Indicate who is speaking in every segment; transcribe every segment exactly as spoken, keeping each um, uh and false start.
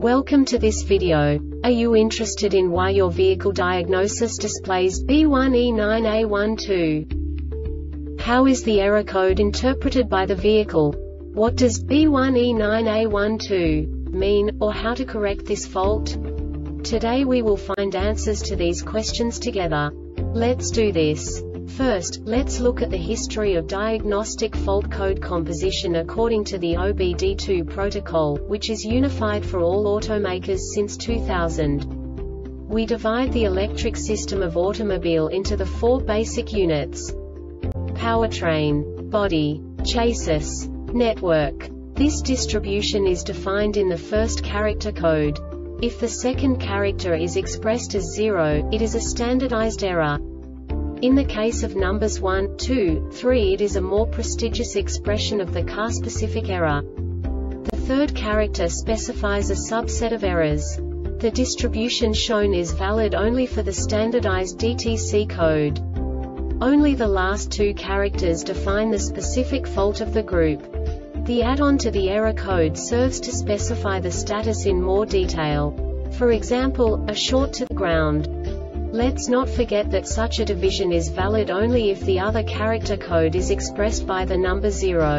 Speaker 1: Welcome to this video. Are you interested in why your vehicle diagnosis displays B one E nine A one two? How is the error code interpreted by the vehicle? What does B one E nine A one two mean, or how to correct this fault? Today we will find answers to these questions together. Let's do this. First, let's look at the history of diagnostic fault code composition according to the O B D two protocol, which is unified for all automakers since two thousand. We divide the electric system of automobile into the four basic units: powertrain, body, chassis, network. This distribution is defined in the first character code. If the second character is expressed as zero, it is a standardized error. In the case of numbers one, two, three, it is a more prestigious expression of the car-specific error. The third character specifies a subset of errors. The distribution shown is valid only for the standardized D T C code. Only the last two characters define the specific fault of the group. The add-on to the error code serves to specify the status in more detail. For example, a short to the ground. Let's not forget that such a division is valid only if the other character code is expressed by the number zero.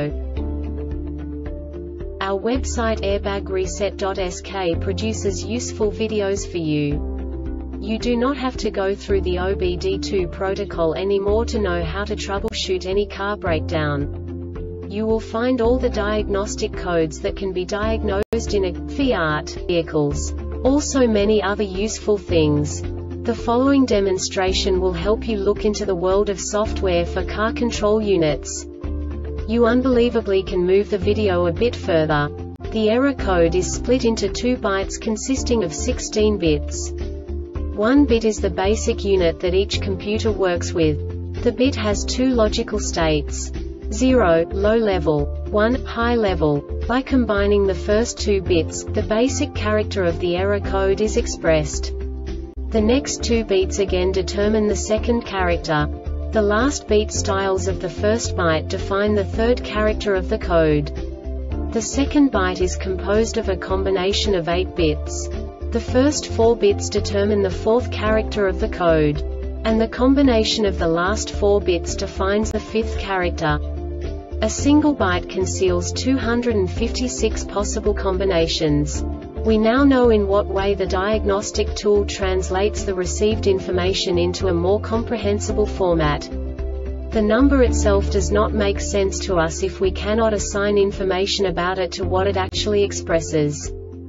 Speaker 1: Our website airbag reset dot S K produces useful videos for you. You do not have to go through the O B D two protocol anymore to know how to troubleshoot any car breakdown. You will find all the diagnostic codes that can be diagnosed in a Fiat vehicles. Also many other useful things. The following demonstration will help you look into the world of software for car control units. You unbelievably can move the video a bit further. The error code is split into two bytes consisting of sixteen bits. One bit is the basic unit that each computer works with. The bit has two logical states: zero, low level, one, high level. By combining the first two bits, the basic character of the error code is expressed. The next two beats again determine the second character. The last beat styles of the first byte define the third character of the code. The second byte is composed of a combination of eight bits. The first four bits determine the fourth character of the code. And the combination of the last four bits defines the fifth character. A single byte conceals two hundred fifty-six possible combinations. We now know in what way the diagnostic tool translates the received information into a more comprehensible format. The number itself does not make sense to us if we cannot assign information about it to what it actually expresses.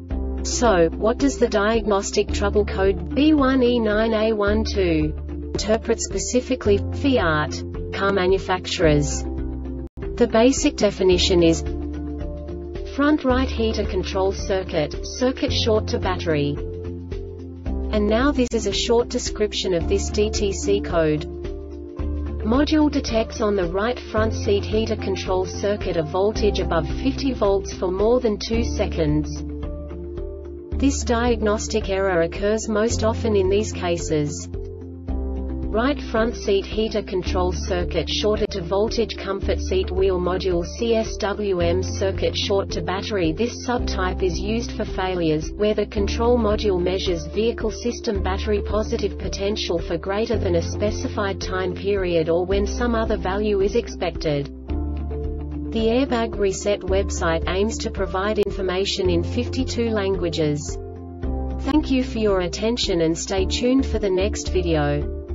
Speaker 1: So, what does the diagnostic trouble code B one E nine A one two interpret specifically for Fiat car manufacturers? The basic definition is front right heater control circuit, circuit short to battery. And now this is a short description of this D T C code. Module detects on the right front seat heater control circuit a voltage above fifty volts for more than two seconds. This diagnostic error occurs most often in these cases: right front seat heater control circuit shorted to voltage, comfort seat wheel module C S W M circuit short to battery. This subtype is used for failures where the control module measures vehicle system battery positive potential for greater than a specified time period or when some other value is expected. The Airbag Reset website aims to provide information in fifty-two languages. Thank you for your attention and stay tuned for the next video.